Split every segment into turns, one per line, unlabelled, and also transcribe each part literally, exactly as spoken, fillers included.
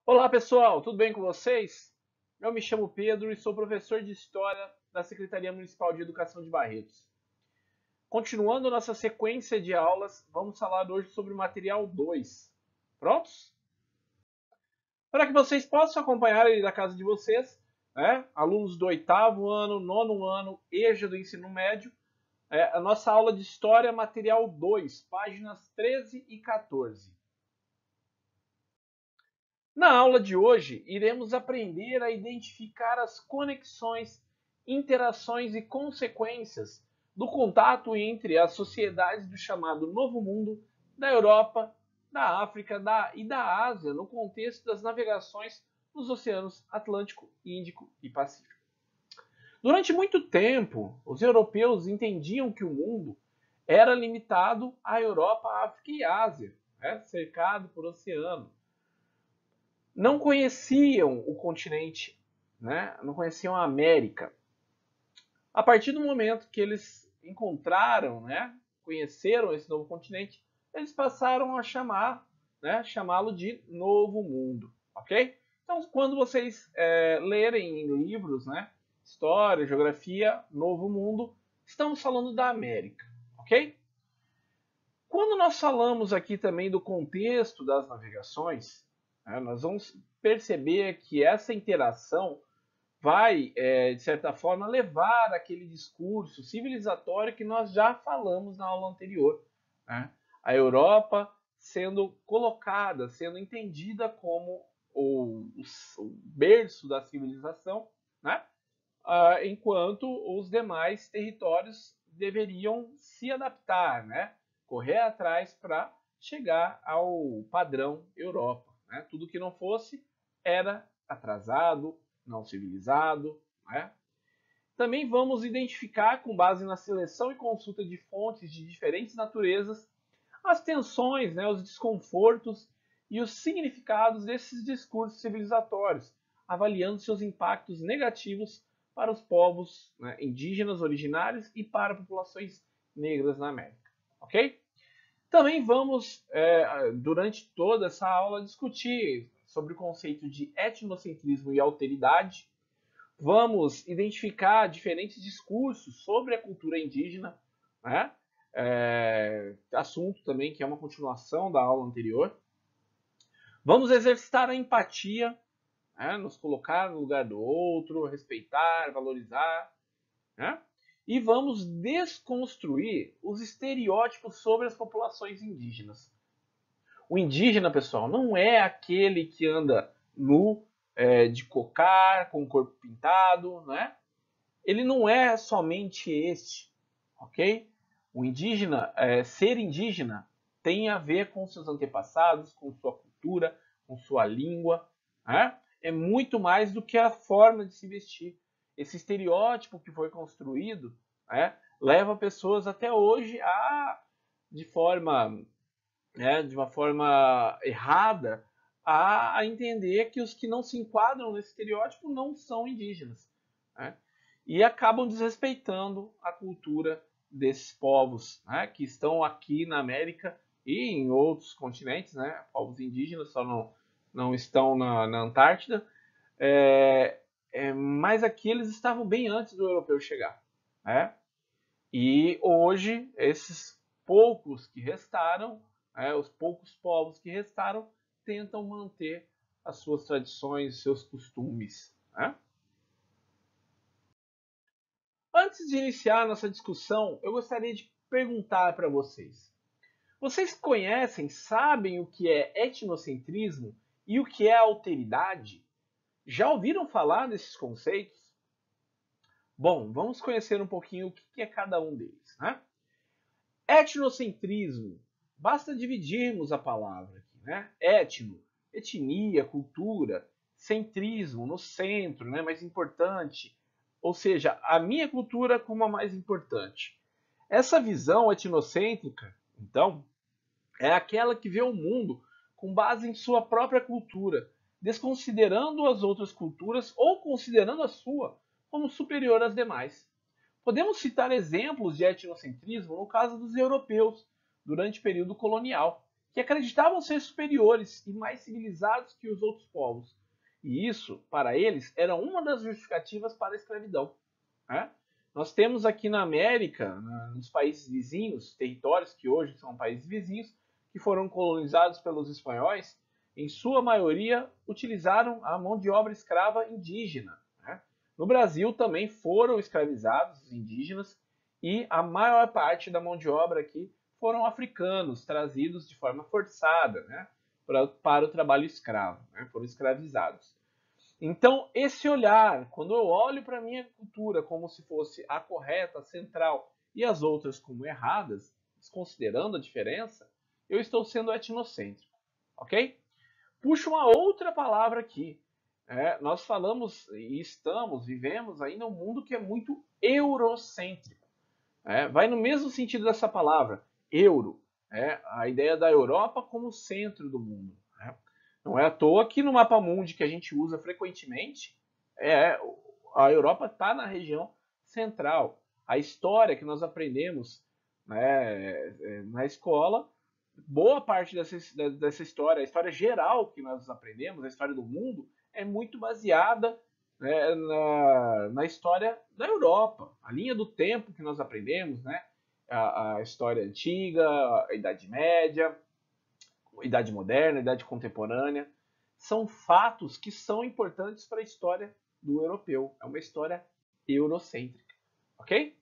Olá pessoal, tudo bem com vocês? Eu me chamo Pedro e sou professor de História da Secretaria Municipal de Educação de Barretos. Continuando nossa sequência de aulas, vamos falar hoje sobre o material dois. Prontos? Para que vocês possam acompanhar ele da casa de vocês, né? Alunos do oitavo ano, nono ano, E J A do ensino médio, é, a nossa aula de História, material dois, páginas treze e quatorze. Na aula de hoje, iremos aprender a identificar as conexões, interações e consequências do contato entre as sociedades do chamado Novo Mundo, da Europa, da África da, e da Ásia no contexto das navegações nos oceanos Atlântico, Índico e Pacífico. Durante muito tempo, os europeus entendiam que o mundo era limitado à Europa, África e Ásia, né, cercado por oceano. Não conheciam o continente, né? Não conheciam a América. A partir do momento que eles encontraram, né, conheceram esse novo continente, eles passaram a chamar, né, chamá-lo de Novo Mundo, ok? Então, quando vocês é, lerem em livros, né, história, geografia, Novo Mundo, estamos falando da América, ok? Quando nós falamos aqui também do contexto das navegações, né, nós vamos perceber que essa interação vai, é, de certa forma, levar aquele discurso civilizatório que nós já falamos na aula anterior. Né? A Europa sendo colocada, sendo entendida como o, o berço da civilização, né? Ah, enquanto os demais territórios deveriam se adaptar, né? Correr atrás para chegar ao padrão Europa. Né? Tudo que não fosse era atrasado, não civilizado. Né? Também vamos identificar, com base na seleção e consulta de fontes de diferentes naturezas, as tensões, né, os desconfortos e os significados desses discursos civilizatórios, avaliando seus impactos negativos para os povos, né, indígenas originários e para populações negras na América. Ok? Também vamos, é, durante toda essa aula, discutir sobre o conceito de etnocentrismo e alteridade. Vamos identificar diferentes discursos sobre a cultura indígena, né? É, assunto também que é uma continuação da aula anterior. Vamos exercitar a empatia, né? Nos colocar no lugar do outro, respeitar, valorizar, né? E vamos desconstruir os estereótipos sobre as populações indígenas. O indígena, pessoal, não é aquele que anda nu, é, de cocar, com o corpo pintado, né? Ele não é somente este, ok? O indígena, é, ser indígena, tem a ver com seus antepassados, com sua cultura, com sua língua, né? É muito mais do que a forma de se vestir. Esse estereótipo que foi construído, né, leva pessoas até hoje a, de forma, né, de uma forma errada, a, a entender que os que não se enquadram nesse estereótipo não são indígenas. Né? E acabam desrespeitando a cultura desses povos, né, que estão aqui na América e em outros continentes, né, povos indígenas só não, não estão na, na Antártida, é, é, mas aqui eles estavam bem antes do europeu chegar. Né? E hoje, esses poucos que restaram, né, os poucos povos que restaram, tentam manter as suas tradições, seus costumes. Né? Antes de iniciar nossa discussão, eu gostaria de perguntar para vocês: vocês conhecem, sabem o que é etnocentrismo e o que é alteridade? Já ouviram falar desses conceitos? Bom, vamos conhecer um pouquinho o que é cada um deles. Né? Etnocentrismo. Basta dividirmos a palavra aqui, né? Etno, etnia, cultura, centrismo, no centro, né? Mais importante. Ou seja, a minha cultura como a mais importante. Essa visão etnocêntrica, então, é aquela que vê o mundo com base em sua própria cultura, desconsiderando as outras culturas ou considerando a sua como superior às demais. Podemos citar exemplos de etnocentrismo no caso dos europeus, durante o período colonial. que acreditavam ser superiores e mais civilizados que os outros povos. E isso, para eles, era uma das justificativas para a escravidão. Né? Nós temos aqui na América, nos países vizinhos, territórios que hoje são países vizinhos, que foram colonizados pelos espanhóis, em sua maioria utilizaram a mão de obra escrava indígena. Né? No Brasil também foram escravizados os indígenas e a maior parte da mão de obra aqui foram africanos, trazidos de forma forçada, né? para, para o trabalho escravo, né? Foram escravizados. Então, esse olhar, quando eu olho para a minha cultura como se fosse a correta, a central, e as outras como erradas, desconsiderando a diferença, eu estou sendo etnocêntrico, ok? Puxo uma outra palavra aqui. É, nós falamos e estamos, vivemos ainda um mundo que é muito eurocêntrico. É, vai no mesmo sentido dessa palavra, euro. É, a ideia da Europa como centro do mundo. Né? Não é à toa que no mapa mundi que a gente usa frequentemente, é, a Europa está na região central. A história que nós aprendemos, né, na escola, boa parte dessa, dessa história, a história geral que nós aprendemos, a história do mundo, é muito baseada, né, na, na história da Europa. A linha do tempo que nós aprendemos, né, a, a história antiga, a Idade Média, a Idade Moderna, a Idade Contemporânea, são fatos que são importantes para a história do europeu. É uma história eurocêntrica, ok?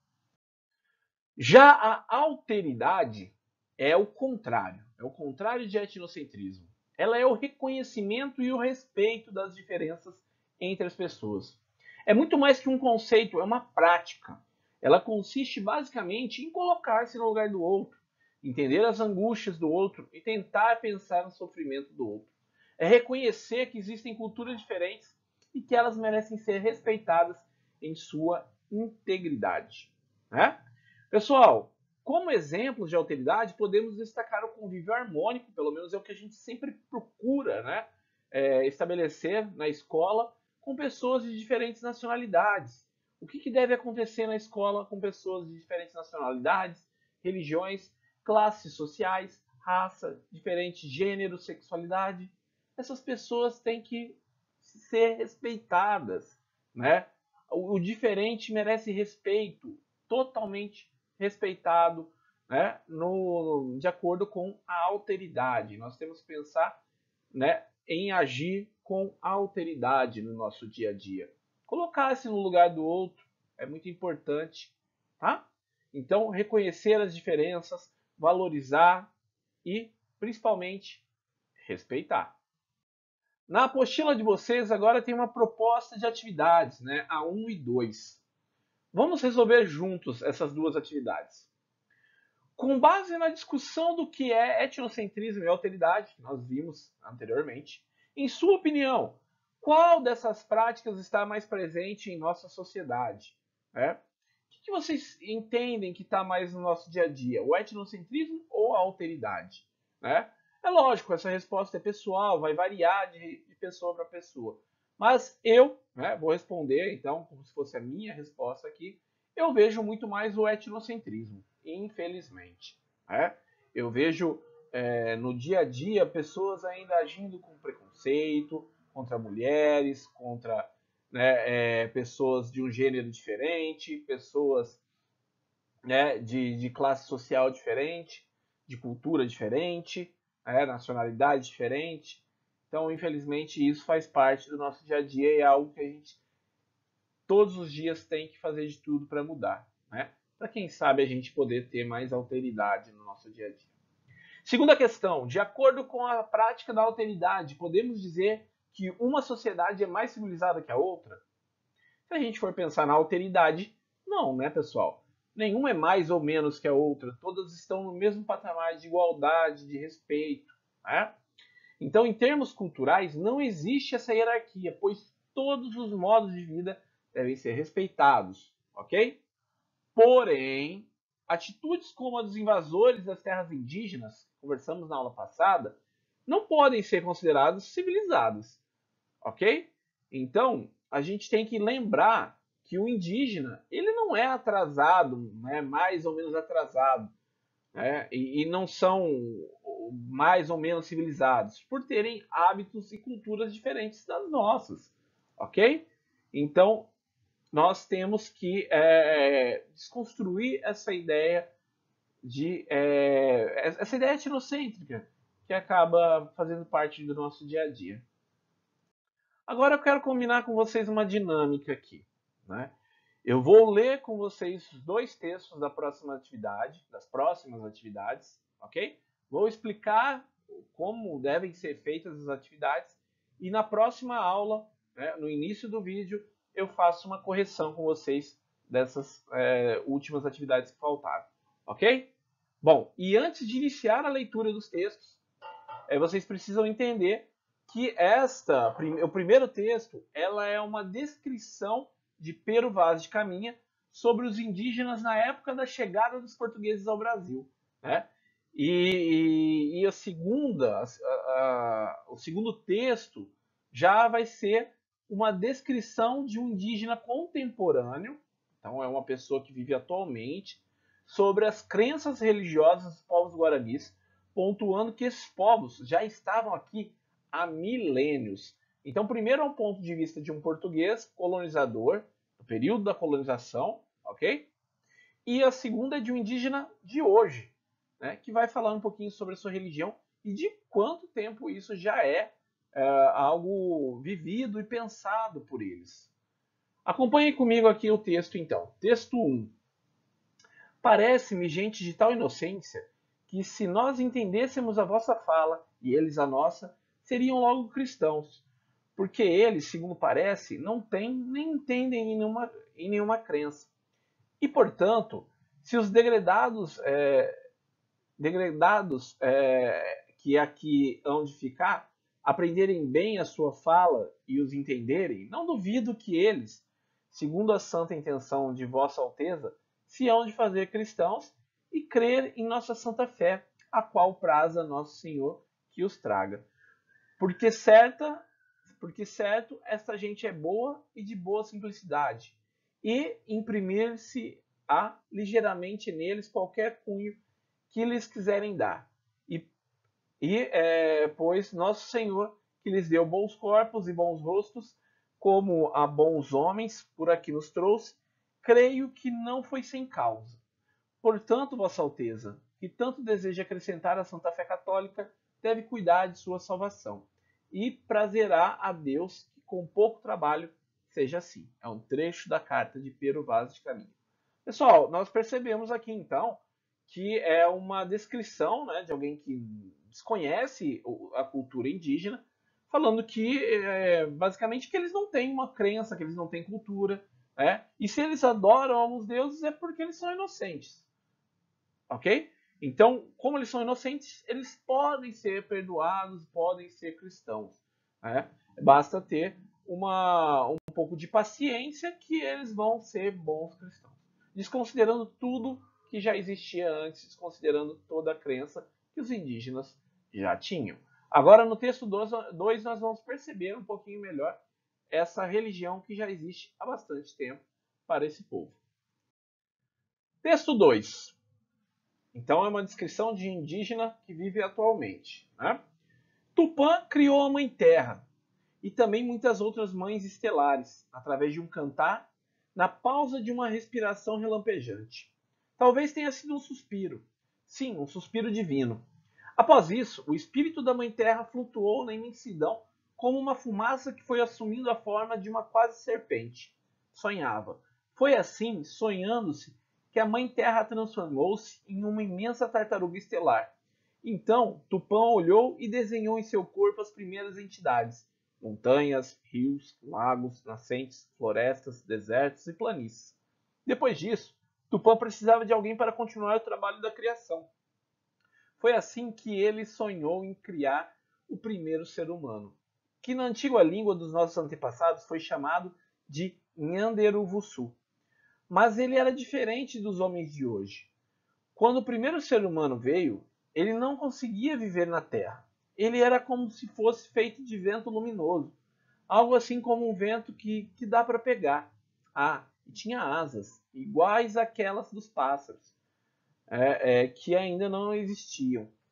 Já a alteridade é o contrário, é o contrário de etnocentrismo. Ela é o reconhecimento e o respeito das diferenças entre as pessoas. É muito mais que um conceito, é uma prática. Ela consiste basicamente em colocar-se no lugar do outro, entender as angústias do outro e tentar pensar no sofrimento do outro. É reconhecer que existem culturas diferentes e que elas merecem ser respeitadas em sua integridade. Né? Pessoal, como exemplos de alteridade, podemos destacar o convívio harmônico, pelo menos é o que a gente sempre procura, né? é, estabelecer na escola com pessoas de diferentes nacionalidades. O que, que deve acontecer na escola com pessoas de diferentes nacionalidades, religiões, classes sociais, raça, diferente gênero, sexualidade? Essas pessoas têm que ser respeitadas, né? O, o diferente merece respeito, totalmente respeitado, né, no, de acordo com a alteridade. Nós temos que pensar, né, em agir com alteridade no nosso dia a dia. Colocar-se no lugar do outro é muito importante, tá? Então, reconhecer as diferenças, valorizar e, principalmente, respeitar. Na apostila de vocês agora tem uma proposta de atividades, né, a um e dois. Vamos resolver juntos essas duas atividades. Com base na discussão do que é etnocentrismo e alteridade, que nós vimos anteriormente, em sua opinião, qual dessas práticas está mais presente em nossa sociedade? É? O que vocês entendem que está mais no nosso dia a dia? O etnocentrismo ou a alteridade? É, é lógico, essa resposta é pessoal, vai variar de, de pessoa para pessoa. Mas eu, né, vou responder, então, como se fosse a minha resposta aqui, eu vejo muito mais o etnocentrismo, infelizmente. Né? Eu vejo é, no dia a dia pessoas ainda agindo com preconceito contra mulheres, contra, né, é, pessoas de um gênero diferente, pessoas, né, de, de classe social diferente, de cultura diferente, né, nacionalidade diferente. Então, infelizmente, isso faz parte do nosso dia a dia e é algo que a gente todos os dias tem que fazer de tudo para mudar, né? Para quem sabe a gente poder ter mais alteridade no nosso dia a dia. Segunda questão, de acordo com a prática da alteridade, podemos dizer que uma sociedade é mais civilizada que a outra? Se a gente for pensar na alteridade, não, né, pessoal? Nenhuma é mais ou menos que a outra, todas estão no mesmo patamar de igualdade, de respeito, né? Então, em termos culturais, não existe essa hierarquia, pois todos os modos de vida devem ser respeitados, ok? Porém, atitudes como a dos invasores das terras indígenas, conversamos na aula passada, não podem ser consideradas civilizadas, ok? Então, a gente tem que lembrar que o indígena, ele não é atrasado, né, mais ou menos atrasado, né? E, e não são mais ou menos civilizados? Por terem hábitos e culturas diferentes das nossas, ok? Então, nós temos que é, desconstruir essa ideia de é, essa ideia etnocêntrica que acaba fazendo parte do nosso dia a dia. Agora eu quero combinar com vocês uma dinâmica aqui, né? Eu vou ler com vocês dois textos da próxima atividade, das próximas atividades, ok? Vou explicar como devem ser feitas as atividades e na próxima aula, né, no início do vídeo, eu faço uma correção com vocês dessas é, últimas atividades que faltaram, ok? Bom, e antes de iniciar a leitura dos textos, é, vocês precisam entender que esta, o primeiro texto, ela é uma descrição de Pero Vaz de Caminha sobre os indígenas na época da chegada dos portugueses ao Brasil, né? E, e, e a segunda, a, a, o segundo texto já vai ser uma descrição de um indígena contemporâneo, então é uma pessoa que vive atualmente, sobre as crenças religiosas dos povos guaranis, pontuando que esses povos já estavam aqui há milênios. Então, primeiro é um ponto de vista de um português colonizador, do período da colonização, ok? E a segunda é de um indígena de hoje, né, que vai falar um pouquinho sobre a sua religião e de quanto tempo isso já é, é algo vivido e pensado por eles. Acompanhe comigo aqui o texto, então. Texto um. Parece-me, gente de tal inocência, que se nós entendêssemos a vossa fala e eles a nossa, seriam logo cristãos, porque eles, segundo parece, não têm nem entendem em nenhuma, em nenhuma crença. E, portanto, se os degradados, é, degradados é, que aqui hão de ficar, aprenderem bem a sua fala e os entenderem, não duvido que eles, segundo a santa intenção de vossa alteza, se hão de fazer cristãos e crer em nossa santa fé, a qual praza nosso Senhor que os traga. Porque certa, porque certo, esta gente é boa e de boa simplicidade, e imprimir-se-á ligeiramente neles qualquer cunho que lhes quiserem dar. E, e é, pois nosso Senhor, que lhes deu bons corpos e bons rostos, como a bons homens por aqui nos trouxe, creio que não foi sem causa. Portanto, vossa Alteza, que tanto deseja acrescentar à Santa Fé Católica, deve cuidar de sua salvação. E prazerá a Deus que com pouco trabalho seja assim. É um trecho da carta de Pero Vaz de Caminha. Pessoal, nós percebemos aqui então que é uma descrição, né, de alguém que desconhece a cultura indígena, falando que é, basicamente que eles não têm uma crença, que eles não têm cultura, né? E se eles adoram alguns deuses é porque eles são inocentes, ok? Então, como eles são inocentes, eles podem ser perdoados, podem ser cristãos, né? Basta ter uma, um pouco de paciência que eles vão ser bons cristãos, desconsiderando tudo que já existia antes, desconsiderando toda a crença que os indígenas já tinham. Agora, no texto dois, nós vamos perceber um pouquinho melhor essa religião que já existe há bastante tempo para esse povo. Texto dois. Então, é uma descrição de indígena que vive atualmente, né? Tupã criou a Mãe Terra e também muitas outras mães estelares, através de um cantar, na pausa de uma respiração relampejante. Talvez tenha sido um suspiro. Sim, um suspiro divino. Após isso, o espírito da Mãe Terra flutuou na imensidão como uma fumaça que foi assumindo a forma de uma quase serpente. Sonhava. Foi assim, sonhando-se, que a Mãe Terra transformou-se em uma imensa tartaruga estelar. Então, Tupã olhou e desenhou em seu corpo as primeiras entidades: montanhas, rios, lagos, nascentes, florestas, desertos e planícies. Depois disso, Tupã precisava de alguém para continuar o trabalho da criação. Foi assim que ele sonhou em criar o primeiro ser humano, que na antiga língua dos nossos antepassados foi chamado de Nhanderuvuçu. Mas ele era diferente dos homens de hoje. Quando o primeiro ser humano veio, ele não conseguia viver na Terra. Ele era como se fosse feito de vento luminoso, algo assim como um vento que, que dá para pegar. Ah, e tinha asas, iguais àquelas dos pássaros, é, é, que ainda não existiam.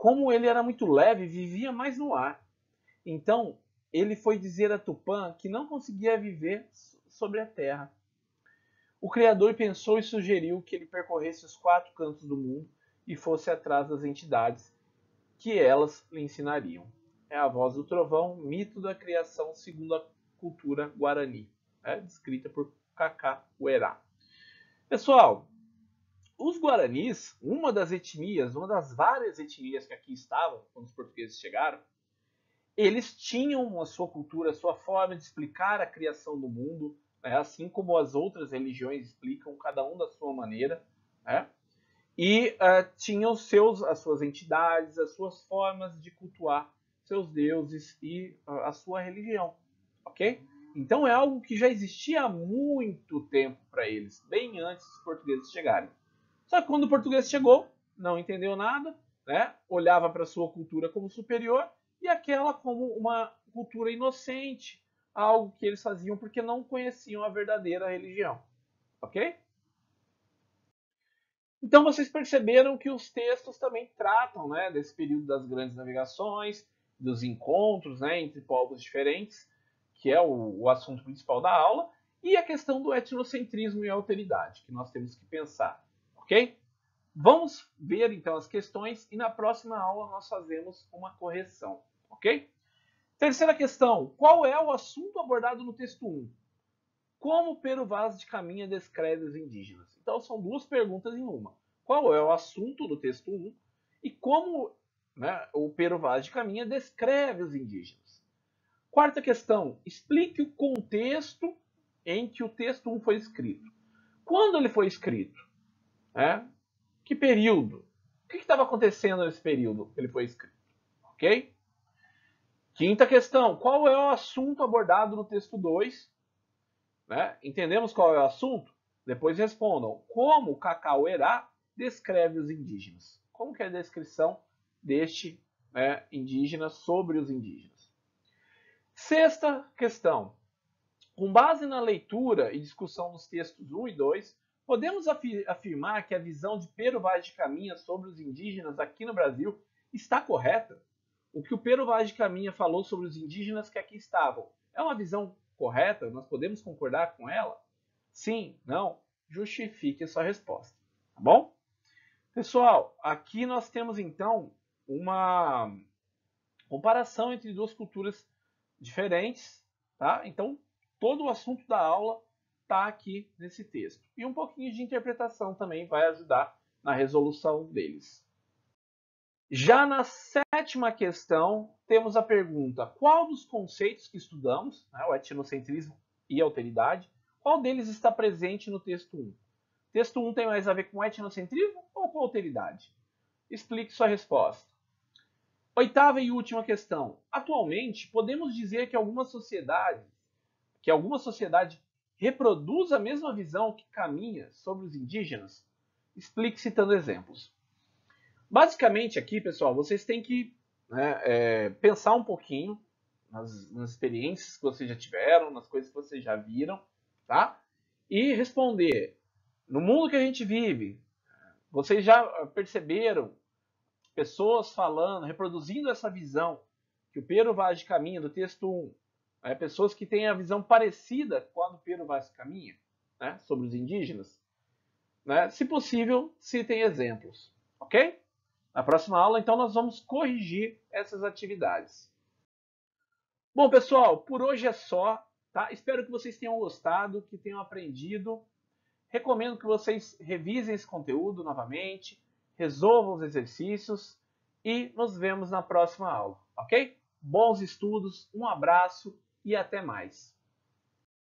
como ele era muito leve, vivia mais no ar. Então, ele foi dizer a Tupã que não conseguia viver sobre a terra. O Criador pensou e sugeriu que ele percorresse os quatro cantos do mundo e fosse atrás das entidades que elas lhe ensinariam. É a voz do trovão, mito da criação segundo a cultura guarani, é, descrita por Kaká Uerá. Pessoal, os guaranis, uma das etnias, uma das várias etnias que aqui estavam quando os portugueses chegaram, eles tinham a sua cultura, a sua forma de explicar a criação do mundo, né, assim como as outras religiões explicam, cada um da sua maneira, né? E uh, tinham seus, as suas entidades, as suas formas de cultuar seus deuses e uh, a sua religião, ok? Então é algo que já existia há muito tempo para eles, bem antes dos portugueses chegarem. Só que quando o português chegou, não entendeu nada, né? Olhava para a sua cultura como superior e aquela como uma cultura inocente, algo que eles faziam porque não conheciam a verdadeira religião, ok? Então vocês perceberam que os textos também tratam, né, desse período das grandes navegações, dos encontros, né, entre povos diferentes, que é o, o assunto principal da aula, e a questão do etnocentrismo e alteridade, que nós temos que pensar, ok? Vamos ver então as questões e na próxima aula nós fazemos uma correção, ok? Terceira questão, qual é o assunto abordado no texto um? Como Pero Vaz de Caminha descreve os indígenas? Então são duas perguntas em uma. Qual é o assunto do texto um e como, né, o Pero Vaz de Caminha descreve os indígenas? Quarta questão, explique o contexto em que o texto um foi escrito. Quando ele foi escrito? Né? Que período? O que estava acontecendo nesse período que ele foi escrito? Ok? Quinta questão, qual é o assunto abordado no texto dois? Né? Entendemos qual é o assunto? Depois respondam. Como Kaká Uerá descreve os indígenas? Como que é a descrição deste, né, indígena sobre os indígenas? Sexta questão. Com base na leitura e discussão dos textos um e dois, podemos afirmar que a visão de Pero Vaz de Caminha sobre os indígenas aqui no Brasil está correta? O que o Pero Vaz de Caminha falou sobre os indígenas que aqui estavam é uma visão correta? Nós podemos concordar com ela? Sim? Não? Justifique a sua resposta. Tá bom? Pessoal, aqui nós temos então uma comparação entre duas culturas diferentes, tá? Então, todo o assunto da aula está aqui nesse texto. E um pouquinho de interpretação também vai ajudar na resolução deles. Já na sétima questão, temos a pergunta: qual dos conceitos que estudamos, né, o etnocentrismo e a alteridade, qual deles está presente no texto um? O texto um tem mais a ver com etnocentrismo ou com alteridade? Explique sua resposta. Oitava e última questão. Atualmente, podemos dizer que alguma sociedade, que alguma sociedade reproduz a mesma visão que caminha sobre os indígenas? Explique citando exemplos. Basicamente aqui, pessoal, vocês têm que, né, é, pensar um pouquinho nas, nas experiências que vocês já tiveram, nas coisas que vocês já viram, tá? E responder. No mundo que a gente vive, vocês já perceberam pessoas falando, reproduzindo essa visão que o Pero Vaz de Caminha, do texto um, né, pessoas que têm a visão parecida com a do Pero Vaz de Caminha, né, sobre os indígenas? Né? Se possível, citem exemplos, ok? Na próxima aula, então, nós vamos corrigir essas atividades. Bom, pessoal, por hoje é só, tá? Espero que vocês tenham gostado, que tenham aprendido. Recomendo que vocês revisem esse conteúdo novamente, resolvam os exercícios e nos vemos na próxima aula, ok? Bons estudos, um abraço e até mais.